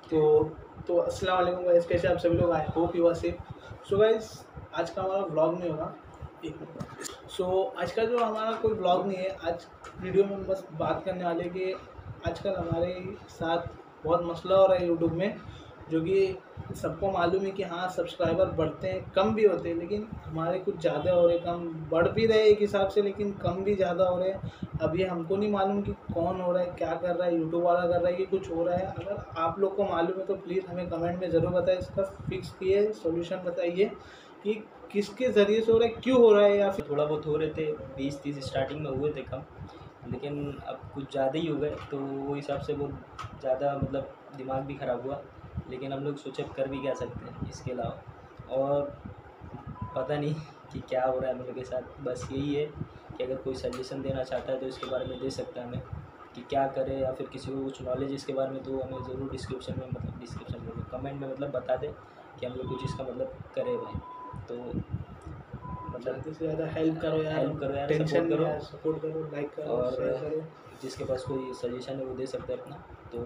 तो अस्सलाम वालेकुम गाइस, कैसे आप सभी लोग? I hope you are safe. So guys, आज का हमारा व्लॉग नहीं होगा। एक मिनट। सो आज का जो हमारा कोई व्लॉग नहीं है। आज वीडियो में हम बस बात करने वाले कि आजकल हमारे साथ बहुत मसला हो रहा है यूट्यूब में, जो कि सबको मालूम है कि हाँ, सब्सक्राइबर बढ़ते हैं, कम भी होते हैं, लेकिन हमारे कुछ ज़्यादा हो रहे, कम बढ़ भी रहे एक हिसाब से, लेकिन कम भी ज़्यादा हो रहे हैं। अब ये हमको नहीं मालूम कि कौन हो रहा है, क्या कर रहा है, यूट्यूब वाला कर रहा है कि कुछ हो रहा है। अगर आप लोग को मालूम है तो प्लीज़ हमें कमेंट में ज़रूर बताएं, इसका फिक्स किए सॉल्यूशन बताइए कि किसके ज़रिए से हो रहा है, क्यों हो रहा है, या फिर थोड़ा बहुत हो रहे थे, 20-30 स्टार्टिंग में हुए थे कम, लेकिन अब कुछ ज़्यादा ही हो गए। तो वो हिसाब से बहुत ज़्यादा मतलब दिमाग भी ख़राब हुआ, लेकिन हम लोग सोचे कर भी क्या सकते हैं इसके अलावा। और पता नहीं कि क्या हो रहा है हम लोग के साथ। बस यही है कि अगर कोई सजेशन देना चाहता है तो इसके बारे में दे सकता है हमें, कि क्या करें, या फिर किसी को कुछ नॉलेज इसके बारे में तो हमें ज़रूर डिस्क्रिप्शन में कमेंट में कमेंट दें कि हम लोग कुछ इसका करें भाई। तो ज़्यादा से ज़्यादा हेल्प करो यार, टेंशन करो, सपोर्ट करो, लाइक करो, और शेयर करो। जिसके पास कोई सजेशन है वो दे सकता है अपना। तो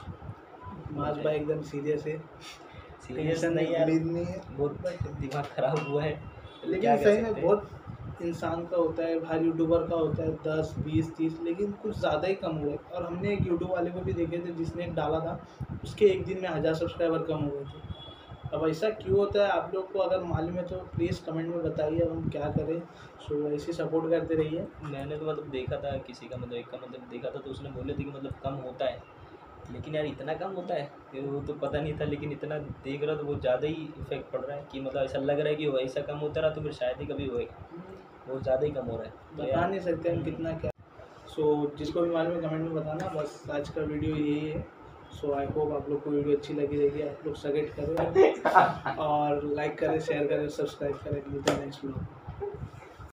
माज भाई एकदम सीरियस है, सीरियस टेंशन नहीं यार, नहीं है, बहुत दिमाग ख़राब हुआ है। लेकिन सही में बहुत इंसान का होता है, हर यूट्यूबर का होता है 10, 20, 30, लेकिन कुछ ज़्यादा ही कम हुए। और हमने एक यूट्यूब वाले को भी देखे थे जिसने एक डाला था, उसके एक दिन में 1000 सब्सक्राइबर कम हो गए थे। अब ऐसा क्यों होता है, आप लोग को अगर मालूम है तो प्लीज़ कमेंट में बताइए, अब हम क्या करें। सो ऐसे सपोर्ट करते रहिए। मैंने तो देखा था किसी का, एक का देखा था, तो उसने बोले थे कि कम होता है, लेकिन यार इतना कम होता है कि वो तो पता नहीं था, लेकिन इतना देख रहा तो बहुत ज़्यादा ही इफेक्ट पड़ रहा है कि ऐसा लग रहा है कि ऐसा कम होता रहा तो फिर शायद ही कभी होएगा, बहुत ज़्यादा ही कम हो रहा है। बता नहीं सकते हम कितना क्या। सो जिसको भी मालूम है कमेंट में बताना। बस आज का वीडियो यही है। सो आई होप आप लोग को वीडियो अच्छी लगी रहेगी। आप लोग सजेस्ट करें और लाइक करें, शेयर करें, सब्सक्राइब करें। मिलते हैं नेक्स्ट वीडियो।